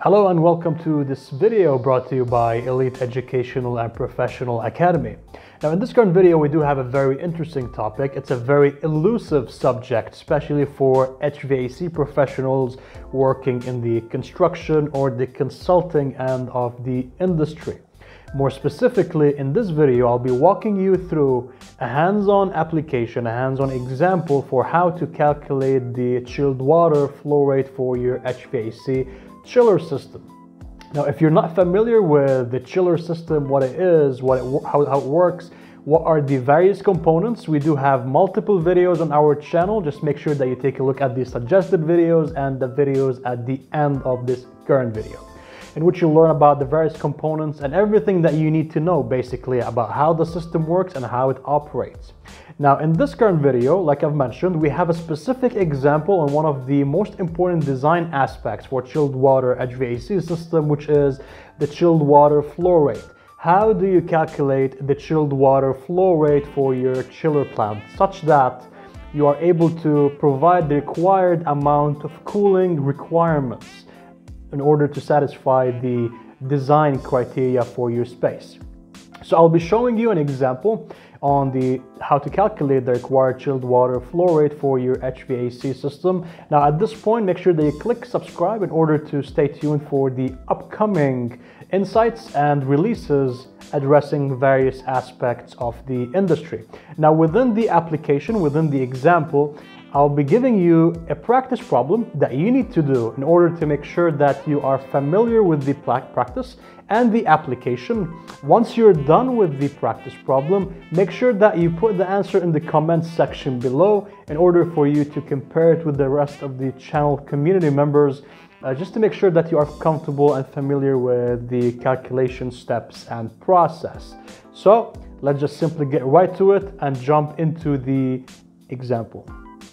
Hello and welcome to this video brought to you by Elite Educational and Professional Academy. Now in this current video we do have a very interesting topic. It's a very elusive subject, especially for HVAC professionals working in the construction or the consulting end of the industry. More specifically, in this video, I'll be walking you through a hands-on application, a hands-on example for how to calculate the chilled water flow rate for your HVAC chiller system. Now, if you're not familiar with the chiller system, what it is, how it works, what are the various components, we do have multiple videos on our channel. Just make sure that you take a look at the suggested videos and the videos at the end of this current video, in which you'll learn about the various components and everything that you need to know basically about how the system works and how it operates. Now in this current video, like I've mentioned, we have a specific example on one of the most important design aspects for chilled water HVAC system, which is the chilled water flow rate. How do you calculate the chilled water flow rate for your chiller plant such that you are able to provide the required amount of cooling requirements in order to satisfy the design criteria for your space? So I'll be showing you an example on how to calculate the required chilled water flow rate for your HVAC system. Now at this point, make sure that you click subscribe in order to stay tuned for the upcoming insights and releases addressing various aspects of the industry. Now within the application, within the example, I'll be giving you a practice problem that you need to do in order to make sure that you are familiar with the practice and the application. Once you're done with the practice problem, make sure that you put the answer in the comments section below in order for you to compare it with the rest of the channel community members, just to make sure that you are comfortable and familiar with the calculation steps and process. So let's just simply get right to it and jump into the example.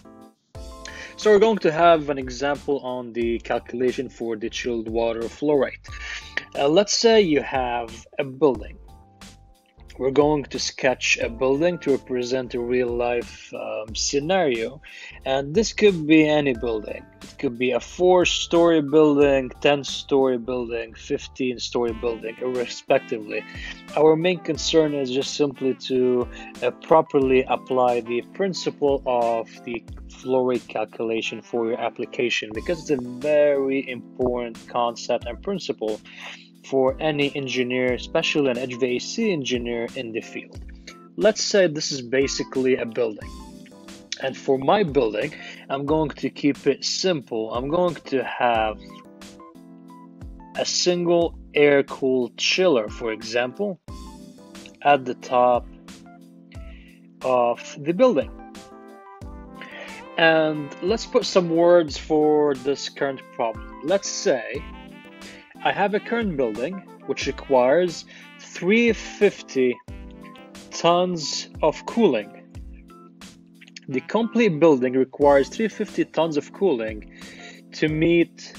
So we're going to have an example on the calculation for the chilled water flow rate. Let's say you have a building. We're going to sketch a building to represent a real-life scenario, and this could be any building. It could be a 4-story building, 10-story building, 15-story building, respectively. Our main concern is just simply to properly apply the principle of the flow rate calculation for your application, because it's a very important concept and principle for any engineer, especially an HVAC engineer in the field. Let's say this is basically a building, and for my building I'm going to keep it simple. I'm going to have a single air-cooled chiller, for example, at the top of the building. And let's put some words for this current problem. Let's say I have a current building which requires 350 tons of cooling. The complete building requires 350 tons of cooling to meet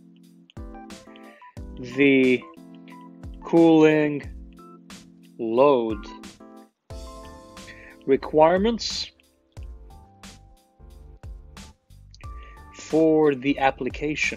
the cooling load requirements for the application.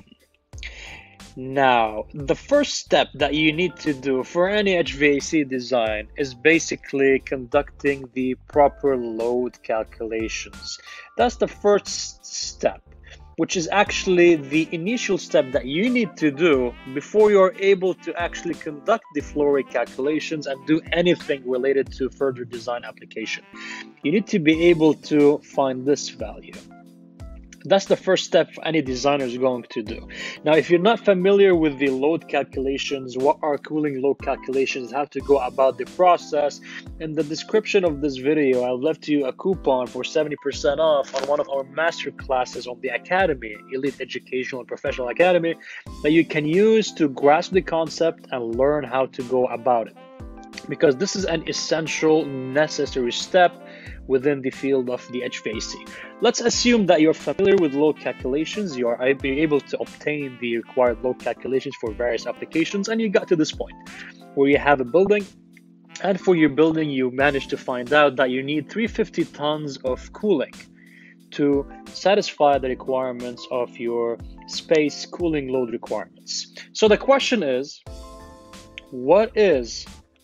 Now, the first step that you need to do for any HVAC design is basically conducting the proper load calculations. That's the first step, which is actually the initial step that you need to do before you're able to actually conduct the flow rate calculations and do anything related to further design application. You need to be able to find this value. That's the first step any designer is going to do. Now, if you're not familiar with the load calculations, what are cooling load calculations, how to go about the process, in the description of this video, I've left you a coupon for 70% off on one of our master classes on the Academy, Elite Educational and Professional Academy, that you can use to grasp the concept and learn how to go about it. Because this is an essential, necessary step within the field of the HVAC. Let's assume that you're familiar with load calculations, you are able to obtain the required load calculations for various applications, and you got to this point where you have a building, and for your building you managed to find out that you need 350 tons of cooling to satisfy the requirements of your space cooling load requirements. So the question is, what is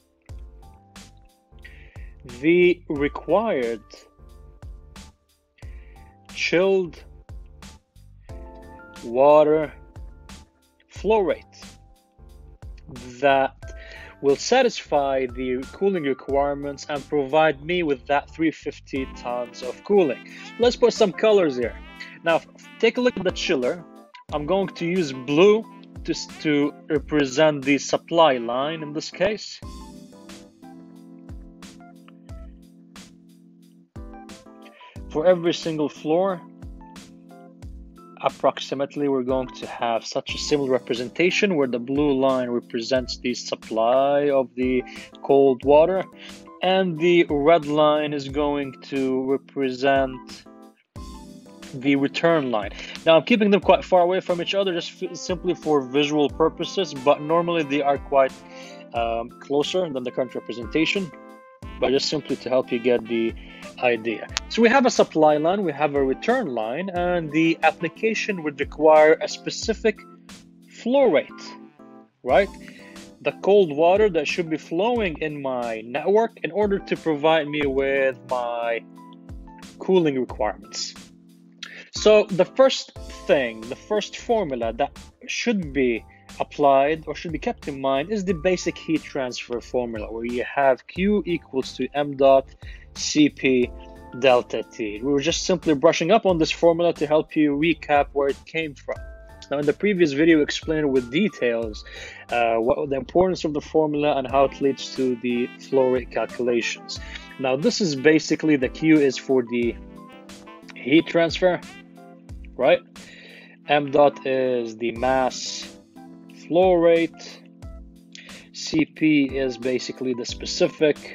the required chilled water flow rate that will satisfy the cooling requirements and provide me with that 350 tons of cooling? Let's put some colors here. Now, take a look at the chiller. I'm going to use blue to represent the supply line in this case. For every single floor, approximately, we're going to have such a similar representation where the blue line represents the supply of the cold water and the red line is going to represent the return line. Now, I'm keeping them quite far away from each other just simply for visual purposes, but normally they are quite closer than the current representation, but just simply to help you get the idea. So we have a supply line, we have a return line, and the application would require a specific flow rate, right? The cold water that should be flowing in my network in order to provide me with my cooling requirements. So the first thing, the first formula that should be applied or should be kept in mind is the basic heat transfer formula, where you have Q equals to m dot Cp delta T. We were just simply brushing up on this formula to help you recap where it came from. Now, in the previous video, we explained with details what the importance of the formula and how it leads to the flow rate calculations. Now, this is basically the Q is for the heat transfer, right? M dot is the mass flow rate. Cp is basically the specific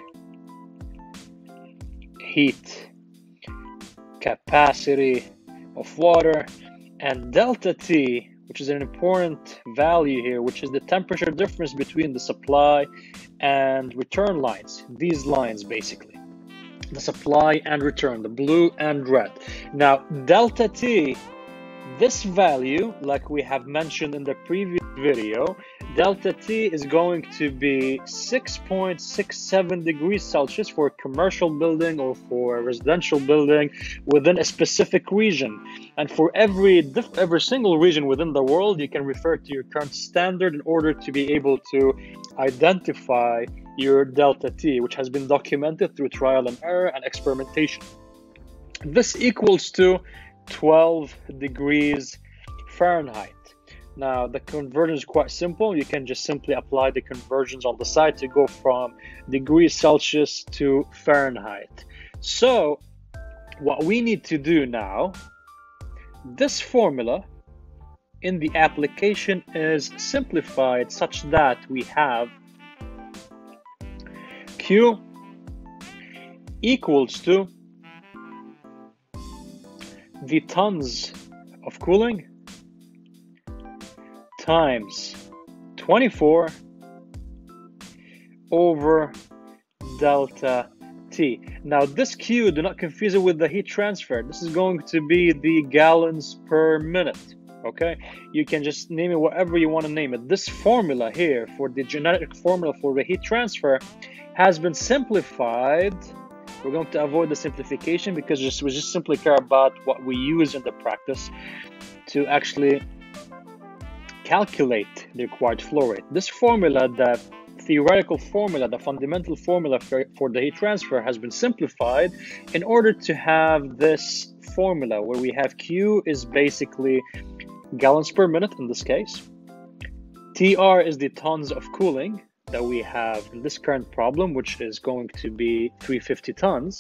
heat capacity of water, and delta T, which is an important value here, which is the temperature difference between the supply and return lines. These lines, basically, the supply and return, the blue and red. Now, delta T, this value, like we have mentioned in the previous video, delta T is going to be 6.67 degrees Celsius for a commercial building or for a residential building within a specific region. And for every single region within the world, you can refer to your current standard in order to be able to identify your delta T, which has been documented through trial and error and experimentation. This equals to 12 degrees Fahrenheit. Now, the conversion is quite simple. You can just simply apply the conversions on the side to go from degrees Celsius to Fahrenheit. So what we need to do now, this formula in the application is simplified such that we have Q equals to the tons of cooling times 24 over delta T. Now, this Q, do not confuse it with the heat transfer. This is going to be the gallons per minute, okay? You can just name it whatever you want to name it. This formula here for the genetic formula for the heat transfer has been simplified. We're going to avoid the simplification because we just simply care about what we use in the practice to actually calculate the required flow rate. This formula, the theoretical formula, the fundamental formula for the heat transfer, has been simplified in order to have this formula where we have Q is basically gallons per minute in this case. TR is the tons of cooling that we have in this current problem, which is going to be 350 tons.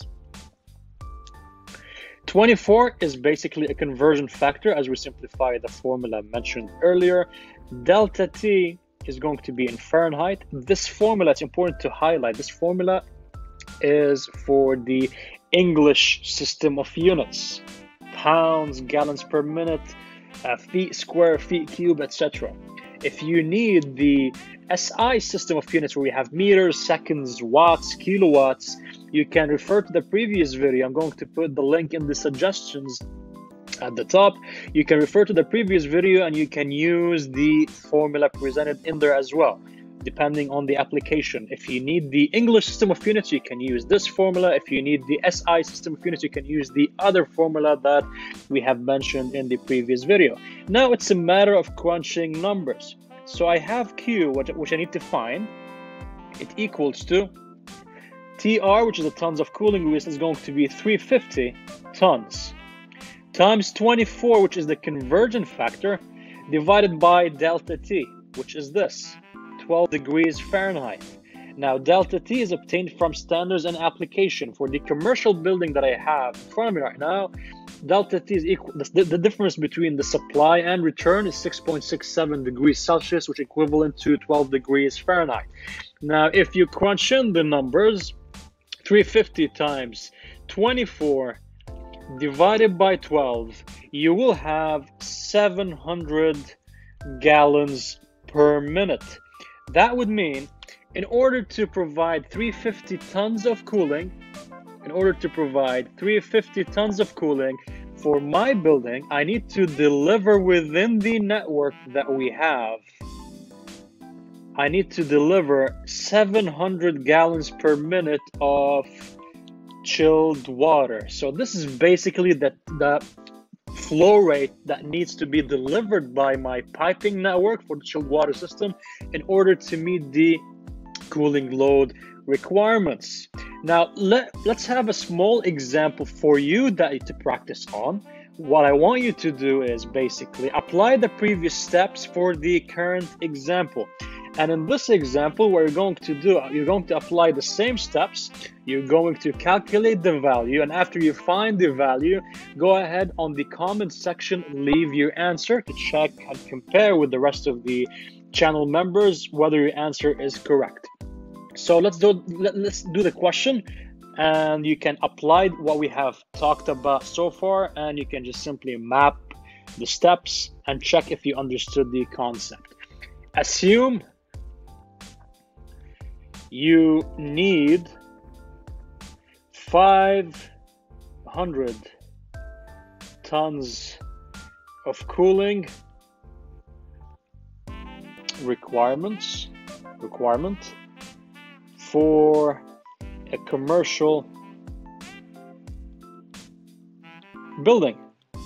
24 is basically a conversion factor as we simplify the formula mentioned earlier. Delta T is going to be in Fahrenheit. This formula, it's important to highlight, this formula is for the English system of units. Pounds, gallons per minute, feet square, feet cube, etc. If you need the SI system of units where we have meters, seconds, watts, kilowatts, you can refer to the previous video. I'm going to put the link in the suggestions at the top. You can refer to the previous video and you can use the formula presented in there as well, depending on the application. If you need the English system of units, you can use this formula. If you need the SI system of units, you can use the other formula that we have mentioned in the previous video. Now it's a matter of crunching numbers. So I have Q, which I need to find. It equals to TR, which is the tons of cooling release, is going to be 350 tons, times 24, which is the conversion factor, divided by delta T, which is this, 12 degrees Fahrenheit. Now, delta T is obtained from standards and application. For the commercial building that I have in front of me right now, delta T is equal, the difference between the supply and return is 6.67 degrees Celsius, which is equivalent to 12 degrees Fahrenheit. Now, if you crunch in the numbers, 350 times 24 divided by 12, you will have 700 gallons per minute. That would mean in order to provide 350 tons of cooling, for my building, I need to deliver within the network that we have. I need to deliver 700 gallons per minute of chilled water. So this is basically the flow rate that needs to be delivered by my piping network for the chilled water system in order to meet the cooling load requirements. Now let's have a small example for you that to practice on. What I want you to do is basically apply the previous steps for the current example. And in this example, what you're going to do, you're going to apply the same steps. You're going to calculate the value, and after you find the value, go ahead on the comment section, leave your answer to check and compare with the rest of the channel members whether your answer is correct. So let's do the question, and you can apply what we have talked about so far, and you can just simply map the steps and check if you understood the concept. Assume you need 500 tons of cooling requirement for a commercial building.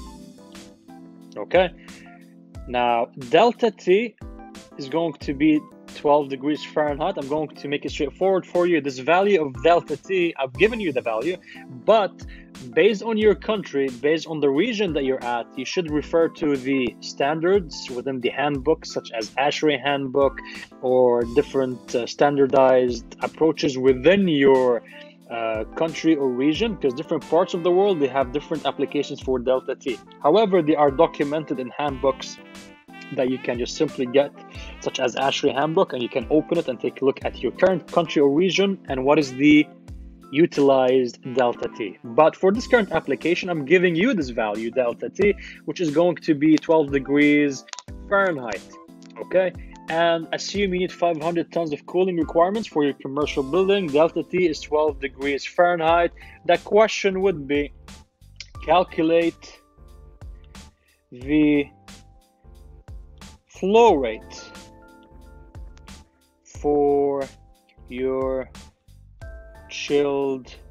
Okay, now delta T is going to be 12 degrees Fahrenheit. I'm going to make it straightforward for you. This value of delta T, I've given you the value, but based on your country, based on the region that you're at, you should refer to the standards within the handbook, such as ASHRAE handbook or different standardized approaches within your country or region, because different parts of the world, they have different applications for delta T. However, they are documented in handbooks that you can just simply get, such as ASHRAE handbook, and you can open it and take a look at your current country or region and what is the utilized delta T. But for this current application, I'm giving you this value, delta T, which is going to be 12 degrees Fahrenheit. Okay, and assume you need 500 tons of cooling requirements for your commercial building. Delta T is 12 degrees Fahrenheit. That question would be, calculate the flow rate for your chilled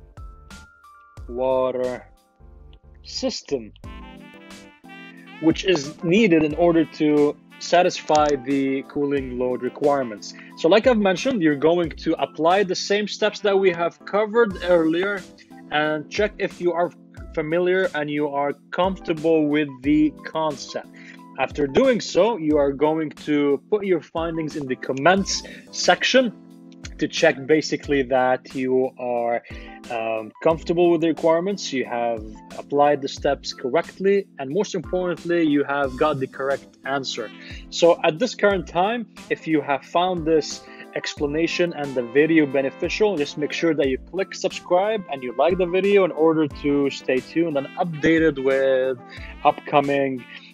water system, which is needed in order to satisfy the cooling load requirements. So like I've mentioned, you're going to apply the same steps that we have covered earlier and check if you are familiar and you are comfortable with the concept. After doing so, you are going to put your findings in the comments section to check basically that you are comfortable with the requirements, you have applied the steps correctly, and most importantly, you have got the correct answer. So at this current time, if you have found this explanation and the video beneficial, just make sure that you click subscribe and you like the video in order to stay tuned and updated with upcoming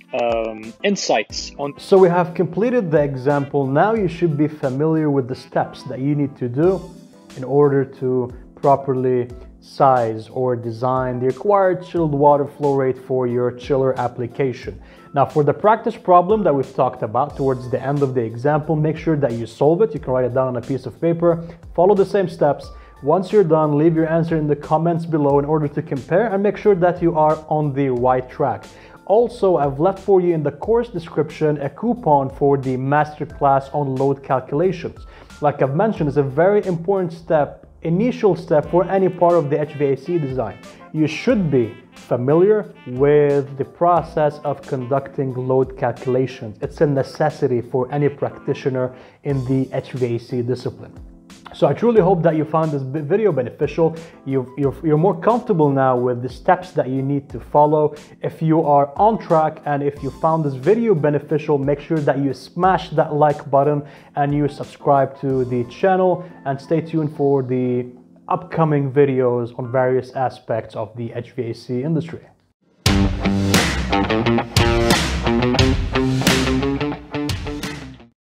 insights on. So we have completed the example. Now you should be familiar with the steps that you need to do in order to properly size or design the required chilled water flow rate for your chiller application. Now for the practice problem that we've talked about towards the end of the example, make sure that you solve it. You can write it down on a piece of paper, follow the same steps. Once you're done, leave your answer in the comments below in order to compare and make sure that you are on the right track. Also, I've left for you in the course description a coupon for the masterclass on load calculations. Like I've mentioned, it's a very important step, initial step for any part of the HVAC design. You should be familiar with the process of conducting load calculations. It's a necessity for any practitioner in the HVAC discipline. So I truly hope that you found this video beneficial. You're more comfortable now with the steps that you need to follow. If you are on track and if you found this video beneficial, make sure that you smash that like button and you subscribe to the channel, and stay tuned for the upcoming videos on various aspects of the HVAC industry.